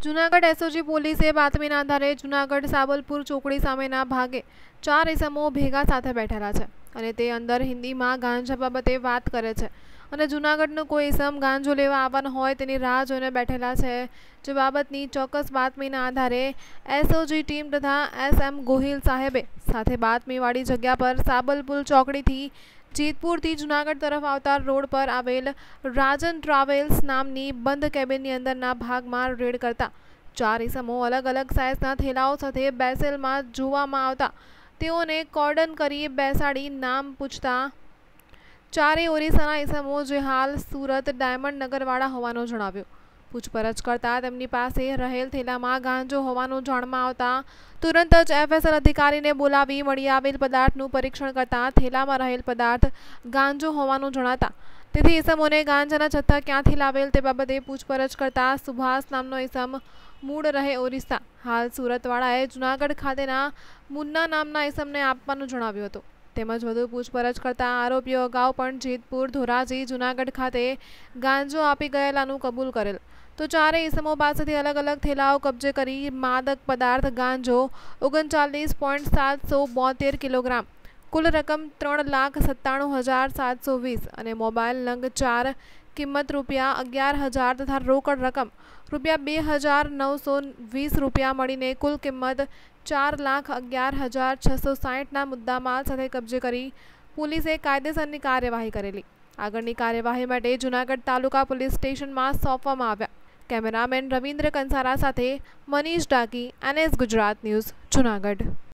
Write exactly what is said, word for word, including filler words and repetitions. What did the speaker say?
Junagadh SOG પોલીસે બાતમીના આધારે જૂનાગઢ સાબલપુર ચોકડી સામેના ભાગે ચાર ઇસમો ભેગા સાથે બેઠેલા છે અને તે અંદર હિન્દીમાં ગાંજા બાબતે વાત કરે છે અને જૂનાગઢનો કોઈ ઇસમ ગાંજો લેવા આવવાનો હોય તેની રાહ જોઈને બેઠેલા છે। જે બાબતની ચોક્કસ બાતમીના આધારે એસઓજી ટીમ તથા એસએમ ગોહિલ સાહેબે સાથે બાતમીવાળી જગ્યા પર સાબલપુર ચોકડીથી જેતપુરથી જૂનાગઢ તરફ આવતા રોડ પર આવેલ રાજન ટ્રાવેલ્સ નામની બંધ કેબિનની અંદરના ભાગમાં રેડ કરતા ચાર ઇસમો અલગ અલગ સાઇઝના થેલાઓ સાથે બેસેલમાં જોવામાં આવતા તેઓને કોર્ડન કરી બેસાડી નામ પૂછતા ચારેય ઓરિસ્સાના ઇસમો જે હાલ સુરત ડાયમંડ નગરવાળા હોવાનું જણાવ્યું। પૂછપરછ કરતા તેમની પાસે રહેલ થેલામાં ગાંજો હોવાનું જાણમાં આવતા તુરંત જ એફએસએલ અધિકારીને બોલાવી મળી આવેલ પદાર્થનું પરીક્ષણ કરતા થેલામાં રહેલ પદાર્થ ગાંજો હોવાનું જણાતા તેથી ઇસમોને ગાંજાના જથ્થા ક્યાંથી લાવેલ તે બાબતે પૂછપરછ કરતા સુભાષ નામનો ઇસમ મૂળ રહે ઓરિસ્સા હાલ સુરતવાળાએ જૂનાગઢ ખાતેના મુન્ના નામના ઇસમને આપવાનું જણાવ્યું હતું। તેમજ વધુ પૂછપરછ કરતા આરોપીઓ અગાઉ પણ જેતપુર ધોરાજી જૂનાગઢ ખાતે ગાંજો આપી ગયેલાનું કબૂલ કરેલ તો ચારેય ઇસમો પાસેથી અલગ અલગ થેલાઓ કબજે કરી માદક પદાર્થ ગાંજો ઓગણચાલીસ પોઈન્ટ સાતસો બોતેર કિલોગ્રામ કુલ રકમ ત્રણ લાખ સત્તાણું હજાર સાતસો વીસ અને મોબાઈલ નંગ ચાર કિંમત રૂપિયા અગિયાર હજાર તથા રોકડ રકમ રૂપિયા બે હજાર નવસો વીસ રૂપિયા મળીને કુલ કિંમત ચાર લાખ અગિયાર હજાર છસો સાહીઠના મુદ્દામાલ સાથે કબજે કરી પોલીસે કાયદેસરની કાર્યવાહી કરેલી। આગળની કાર્યવાહી માટે જૂનાગઢ તાલુકા પોલીસ સ્ટેશનમાં સોંપવામાં આવ્યા। કેમેરામેન રવિન્દ્ર કંસારા સાથે મનીષ ડાકી, એનએસ ગુજરાત ન્યૂઝ, જૂનાગઢ।